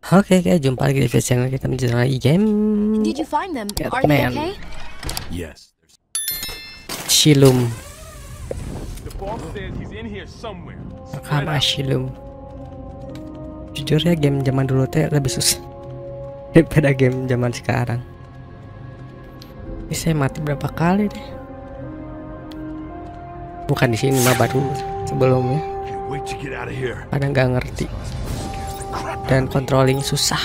Oke, jumpa lagi di video channel kita mencoba lagi game Did you find them? Are they Batman okay? Yes. Shilum. The boss says he's in here somewhere. Rekam Shilum. Jujur ya, game zaman dulu teh lebih susah daripada game zaman sekarang. Ini saya mati berapa kali deh. Bukan di sini mah, baru sebelumnya. Can't wait to get out of here. Kadang nggak ngerti dan controlling susah.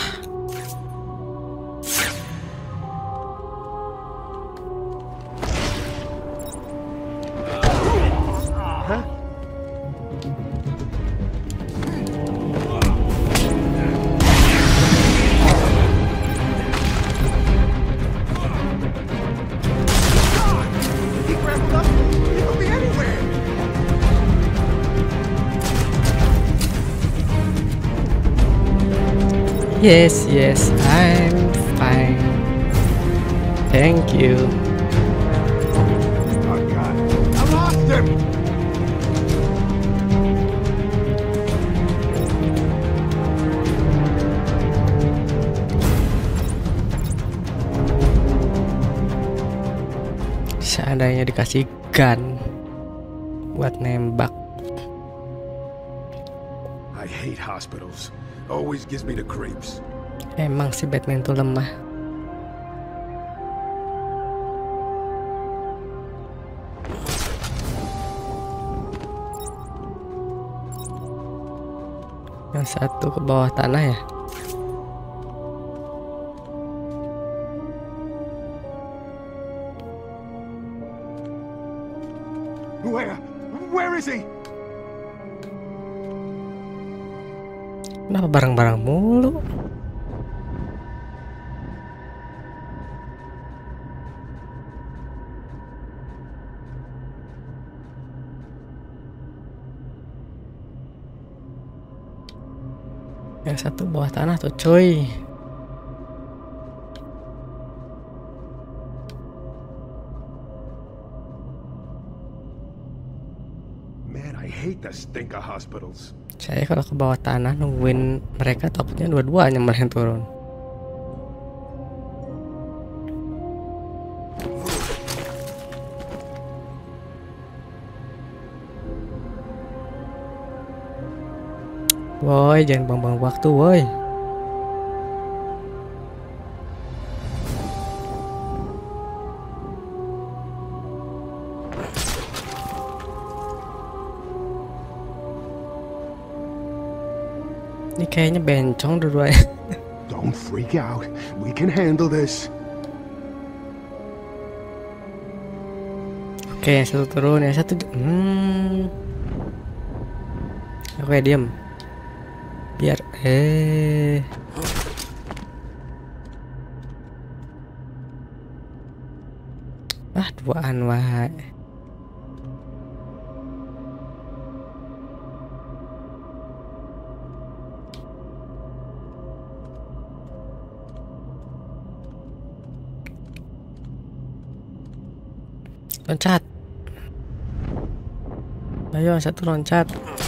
Yes, I'm fine. Thank you. Oh God, I lost him. Seandainya dikasih gun buat nembak. I hate hospitals. Always gives me the creeps. Emang si Batman tuh lemah. Yang satu ke bawah tanah ya. Where is he? Kenapa barang-barang mulu? Yang satu bawah tanah tuh cuy. Man, I hate the stink of hospitals. Saya kalau ke bawah tanah nungguin mereka, takutnya dua-duanya malah yang turun. Woi, jangan buang-buang waktu, woi. Ini kayaknya bencong dua-duanya. Don't freak out. We can handle this. Oke, yang satu turun, yang satu Oke, diam. Biar duaan wae. Loncat. Ayo, satu loncat.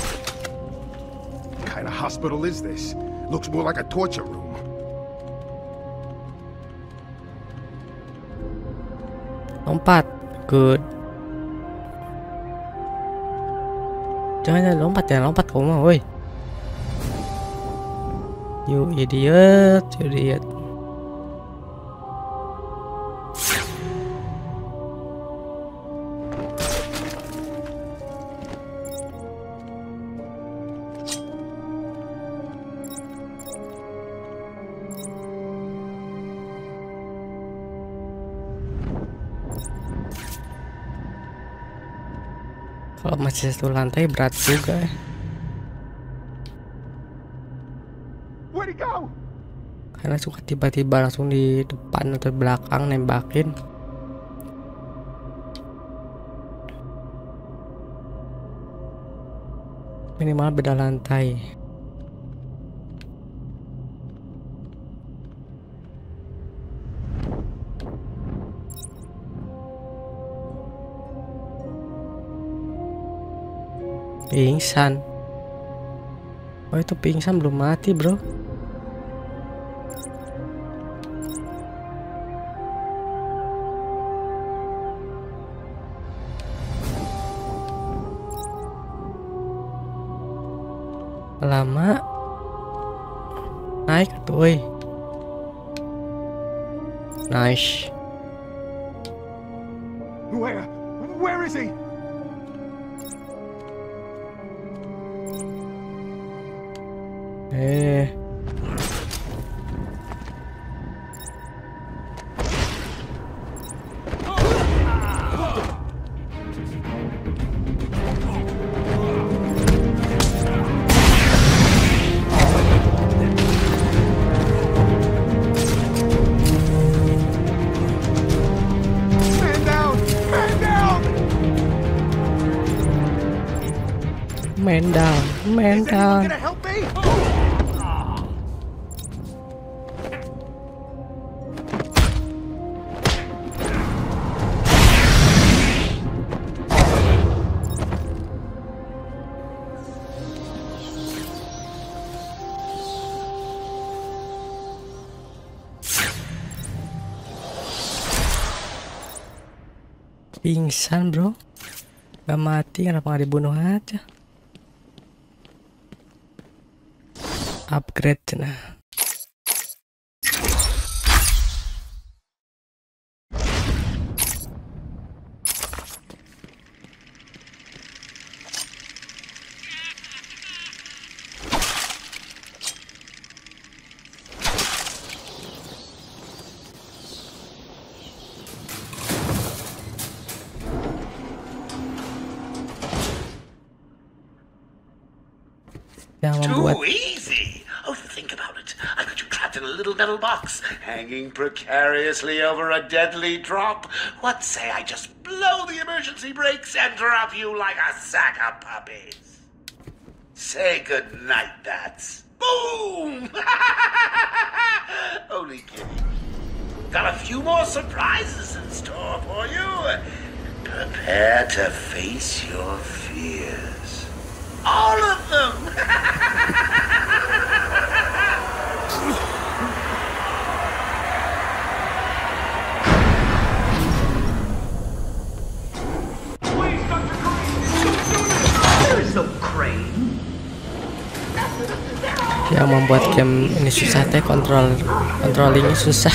What kind of hospital is this? Looks more like a torture room. Lompat. Good. Jangan lompat, kamu mah, woi. You idiot. Kalau masih satu lantai berat juga ya. Where'd he go? Karena suka tiba-tiba langsung di depan atau belakang nembakin. Minimal beda lantai. Pingsan. Oh, itu pingsan belum mati, bro. Lama naik tuh, woi. Nice. Where is he? Man down. Gonna help me? Pingsan bro, gak mati, kenapa gak dibunuh aja? Upgrade nah. Yang membuat Too easy. Oh, think about it. I got you trapped in a little metal box, hanging precariously over a deadly drop. What say I just blow the emergency brakes and drop you like a sack of puppies? Say goodnight, Bats. Boom! Only kidding. Got a few more surprises in store for you. Prepare to face your fears. All of them! Please, Dr. Crane! Don't do this! There is no Crane! yang membuat game ini susah teh, controllingnya susah.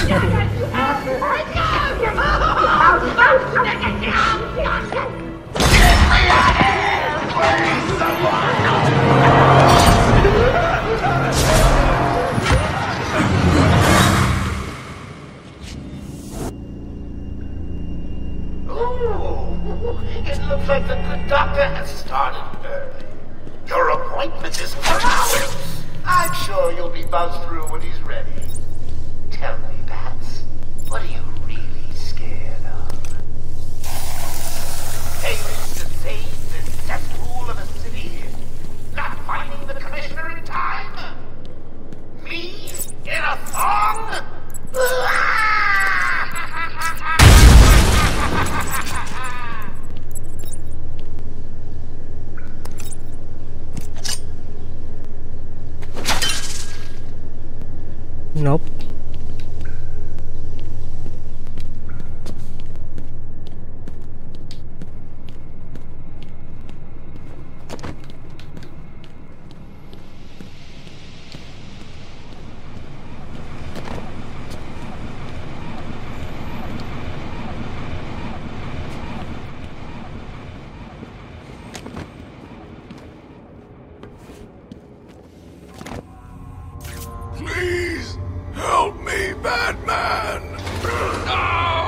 It looks like the good doctor has started early. Your appointment is for hours. I'm sure you'll be buzzed through when he's ready. Tell me, Bats, what are you really scared of? Failing to save this cesspool of a city? Not finding the commissioner in time? Me in a song? Nope. Please help me, Batman! No!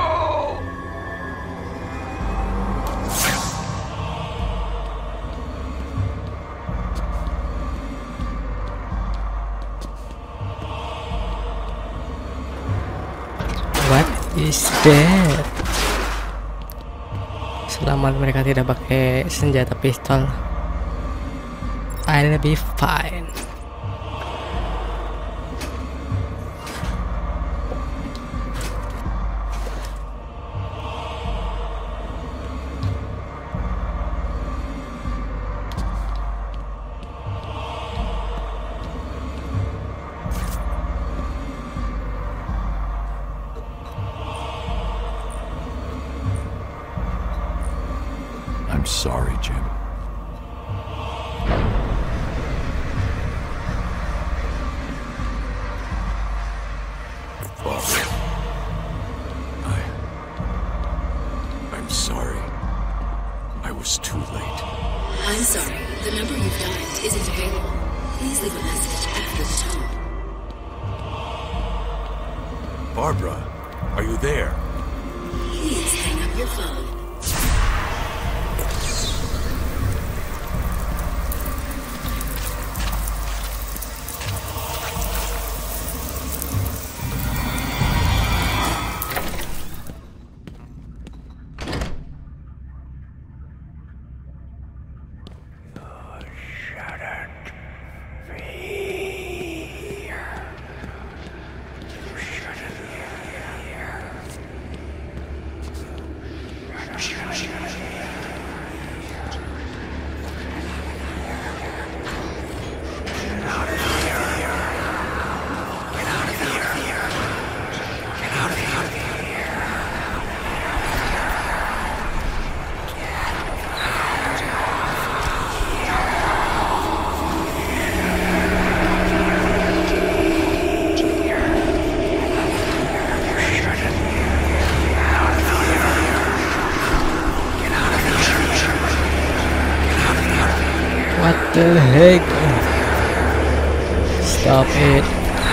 What is that? Selamat mereka tidak pakai senjata pistol. I'll be fine. I'm sorry, Jim. sorry. I was too late. I'm sorry. The number you've dialed isn't available. Please leave a message after the tone. Barbara, are you there? Please hang up your phone. What the heck? Stop it.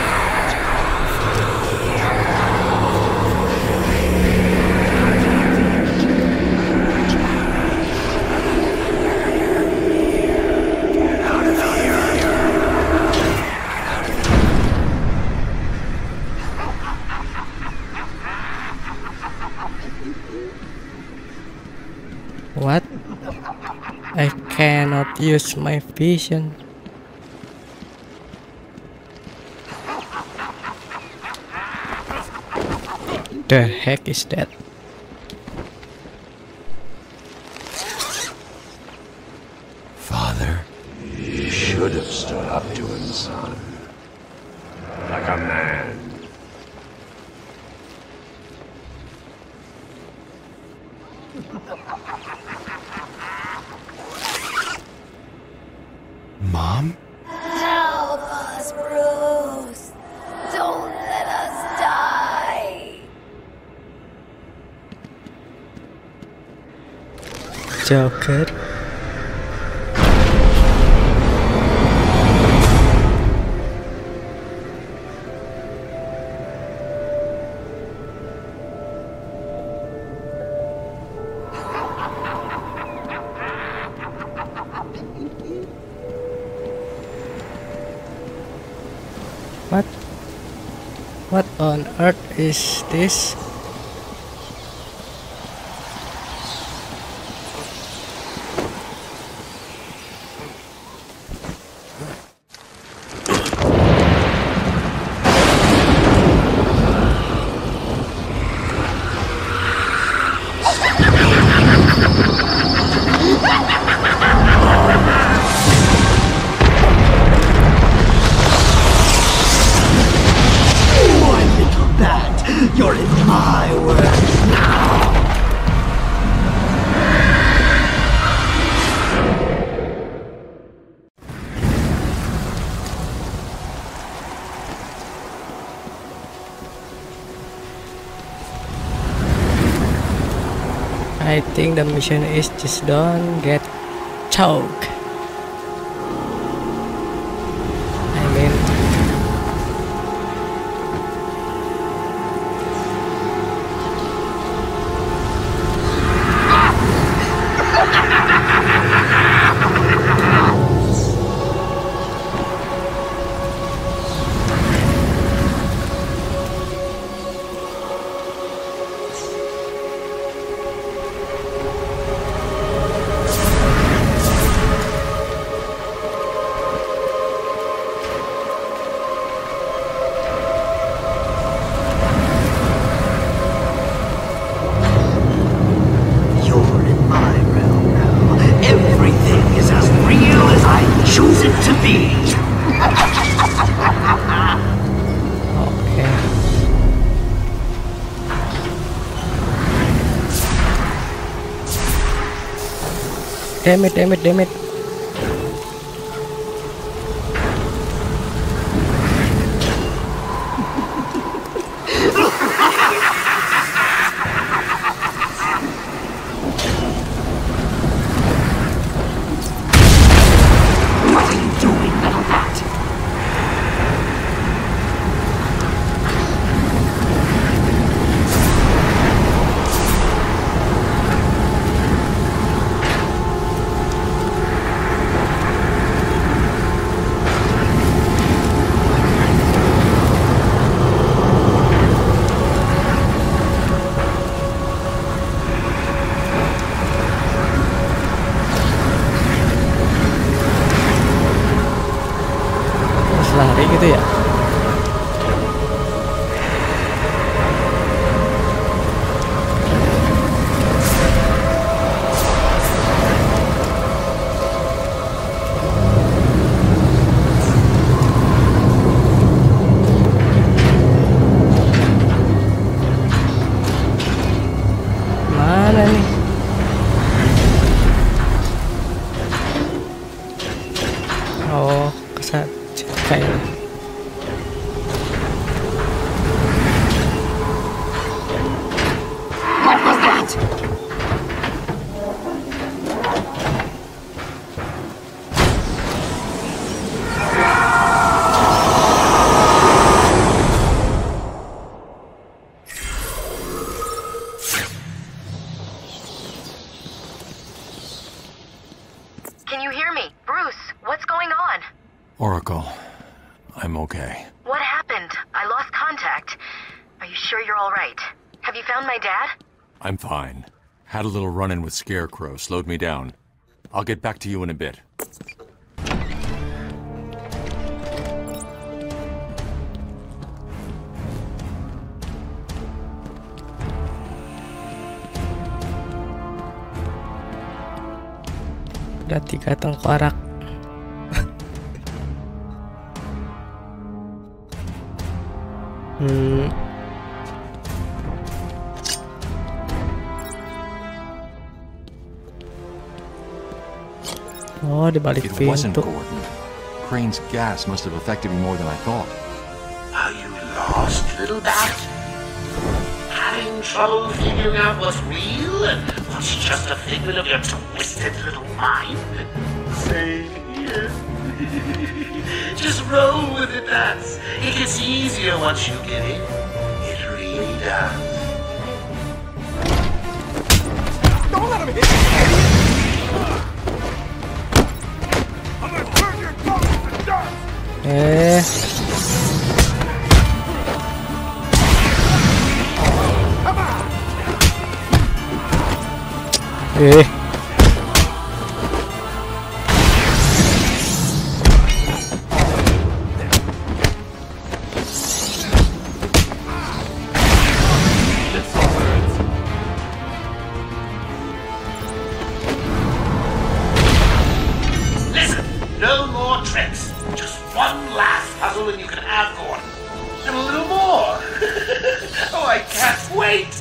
What? I cannot use my vision. The heck is that? Father. You should have stood up to him, son. Like a man. Mom? Help us, Bruce. Don't let us die. Joker. What on earth is this? You're in my world now! I think the mission is just don't get choked. I mean, choose it to be. Okay. Damn it, damn it, damn it. gitu ya? Mana nih? Oh, kesat kayaknya. What was that? Can you hear me? Bruce, what's going on? Oracle, I'm okay. What happened? I lost contact. Are you sure you're all right? Have you found my dad? I'm fine. Had a little run-in with Scarecrow, slowed me down. I'll get back to you in a bit. Ada 3 tengkorak. Oh, di balik It wasn't pintu. Gordon. Crane's gas must have affected me more than I thought. Are you lost, little bat? Having trouble figuring out what's real and what's just a figment of your twisted little mind? Same here. Just roll with it, bats. It gets easier once you get in. It really does. Don't let him hit you, idiot! I'm gonna turn your bones to dust! Listen, no more tricks. Just one last puzzle and you can have Gordon. And a little more. Oh, I can't wait.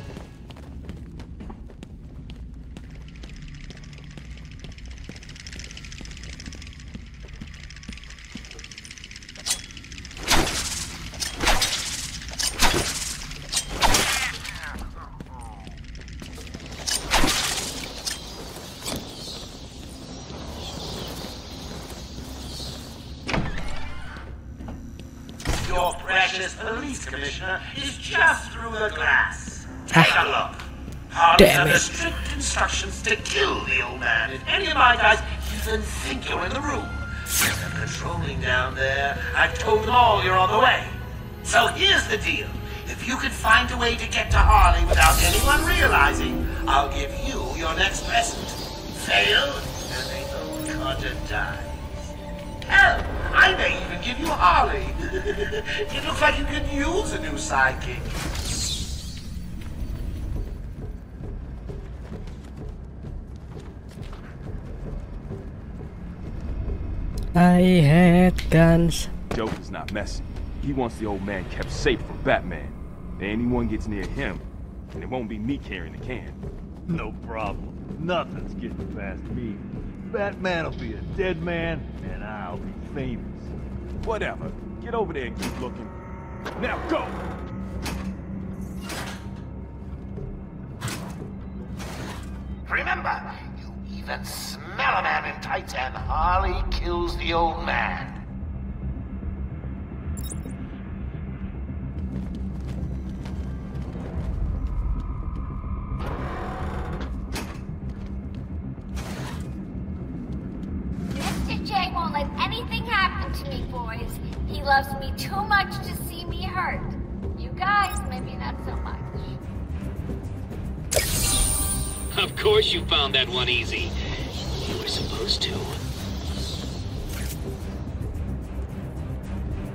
Your precious police commissioner is just through the glass. Take a look. Harley's Damn under it. strict instructions to kill the old man if any of my guys even think you're in the room. They're patrolling down there. I've told them all you're on the way. So here's the deal. If you can find a way to get to Harley without anyone realizing, I'll give you your next present. Fail, and they own Carter dies. Hell, I may even give you Harley. It looks like you could use a new sidekick. I hate guns. Joker's not messing. He wants the old man kept safe from Batman. If anyone gets near him, and it won't be me carrying the can. No problem. Nothing's getting past me. Batman will be a dead man, and I'll be famous. Whatever. Get over there and keep looking. Now go! Remember, you even smell a man in tights and Harley kills the old man. Mr. J won't let anything happen to me, boys. He loves me too much to see me hurt. You guys, maybe not so much. Of course you found that one easy. You were supposed to.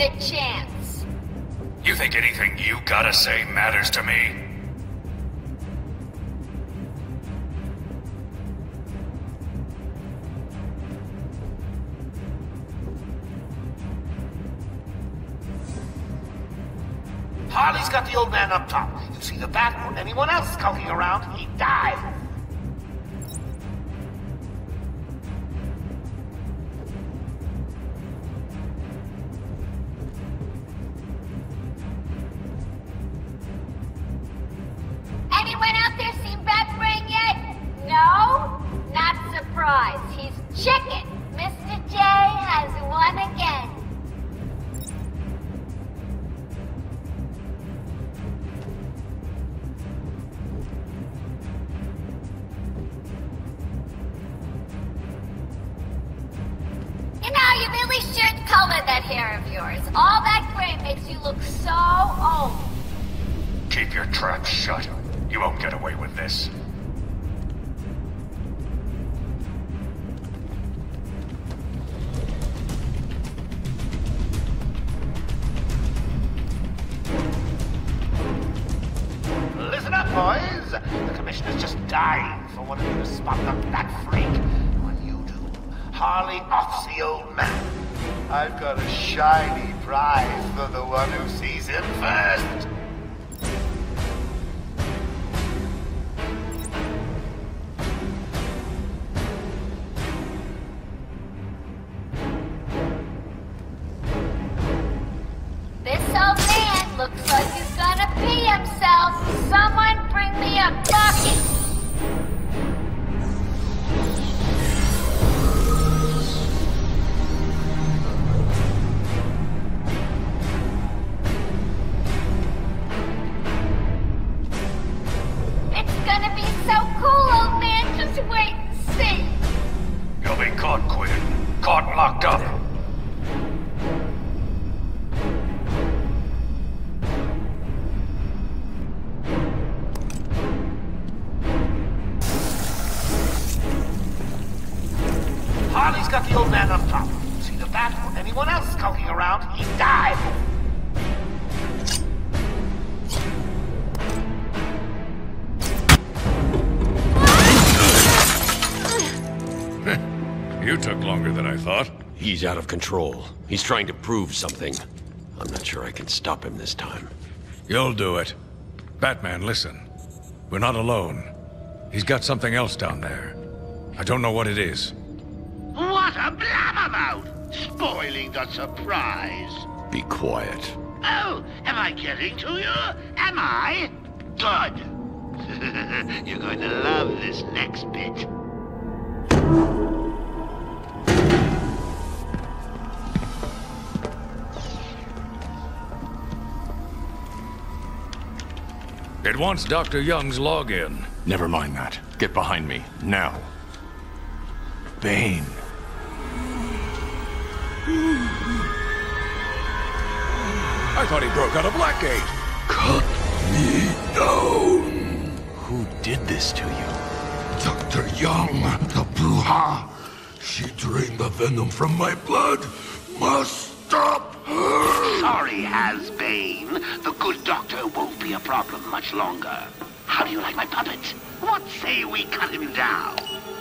a chance. You think anything you gotta say matters to me? Harley's got the old man up top. You see the bat or anyone else skulking around, he dies. Anyone out there seen Batbrain yet? No? Not surprised. He's chicken. Mr. J has won again. You know, you really should color that hair of yours. All that gray makes you look so old. Keep your trap shut. You won't get away with this. Listen up, boys. The commissioner's just dying for one of you to spot the bat freak. When you do, Harley offs the old man. I've got a shiny prize for the one who sees him first. This old man looks like he's gonna pee himself. Someone bring me a bucket. It's gonna be so cool, old man. Just wait and see. You'll be caught, Quinn. Caught and locked up. Harley's got the old man up top. See the bat or anyone else skulking around, he dies. You took longer than I thought. He's out of control. He's trying to prove something. I'm not sure I can stop him this time. You'll do it. Batman, listen. We're not alone. He's got something else down there. I don't know what it is. What a blabbermouth! Spoiling the surprise. Be quiet. Oh, am I getting to you? Am I? Good. You're going to love this next bit. It wants Dr. Young's login. Never mind that. Get behind me, now. Bane. I thought he broke out of Blackgate. Cut me down. Who did this to you? Dr. Young, the Bruja. She drained the venom from my blood. Must stop her. Sorry, Has-Bane. The good doctor won't be a problem much longer. How do you like my puppet? What say we cut him down?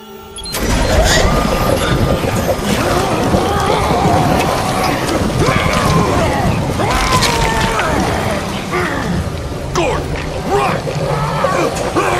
Gordon, run!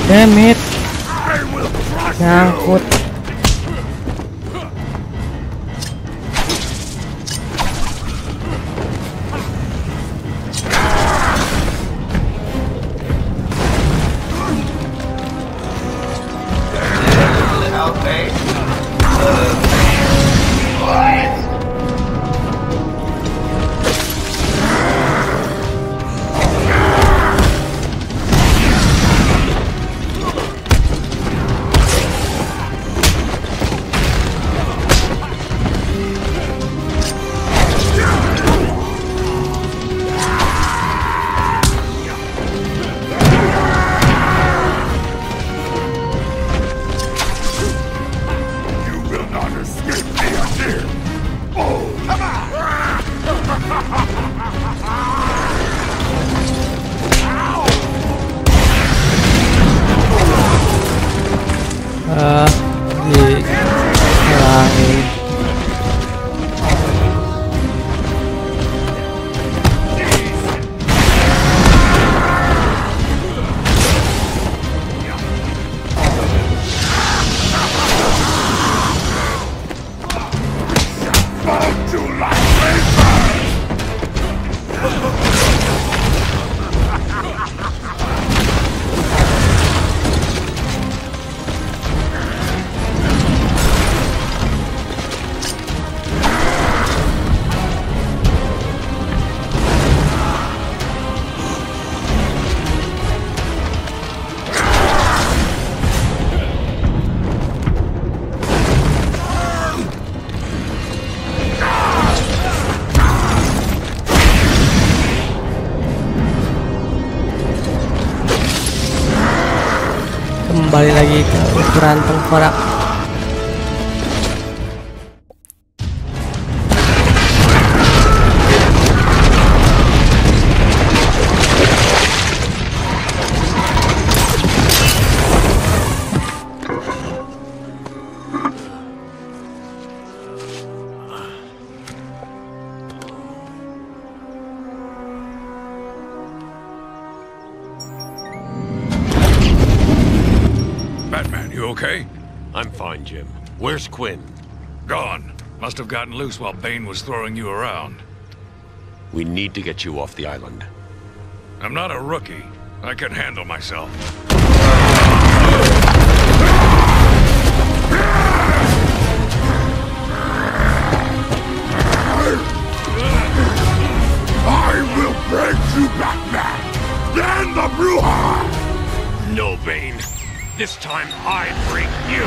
Damn it. Nyangkut. Kembali lagi ke ukuran tengkorak. Okay? I'm fine, Jim. Where's Quinn? Gone. Must have gotten loose while Bane was throwing you around. We need to get you off the island. I'm not a rookie. I can handle myself. I will break you, Batman! Then the Bruja! No, Bane. This time I break you!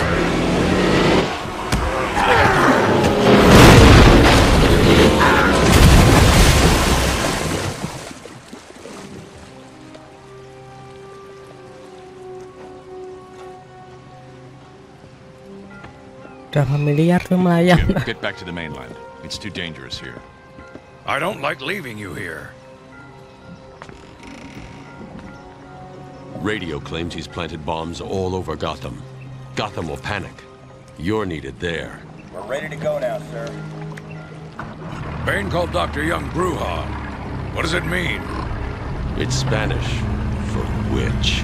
Udah familiar tuh melayang. Get back to the mainland. It's too dangerous here. I don't like leaving you here. Radio claims he's planted bombs all over Gotham. Gotham will panic. You're needed there. We're ready to go now, sir. Bane called Dr. Young Bruja. What does it mean? It's Spanish for witch.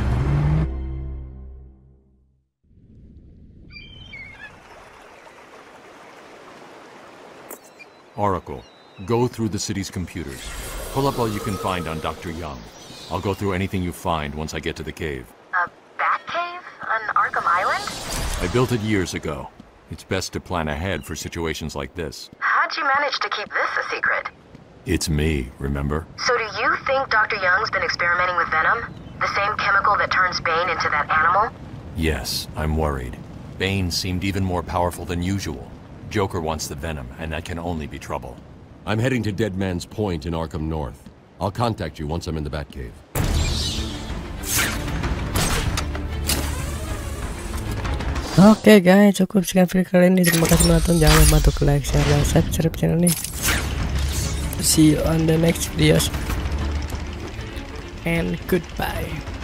Oracle, go through the city's computers. Pull up all you can find on Dr. Young. I'll go through anything you find once I get to the cave. A bat cave on Arkham Island? I built it years ago. It's best to plan ahead for situations like this. How'd you manage to keep this a secret? It's me, remember? So do you think Dr. Young's been experimenting with Venom? The same chemical that turns Bane into that animal? Yes, I'm worried. Bane seemed even more powerful than usual. Joker wants the Venom, and that can only be trouble. I'm heading to Dead Man's Point in Arkham North. I'll contact you once I'm in the Batcave. Oke guys, cukup sekian video kali ini. Terima kasih menonton. Jangan lupa untuk like, share, dan subscribe channel ini. See you on the next videos. And goodbye.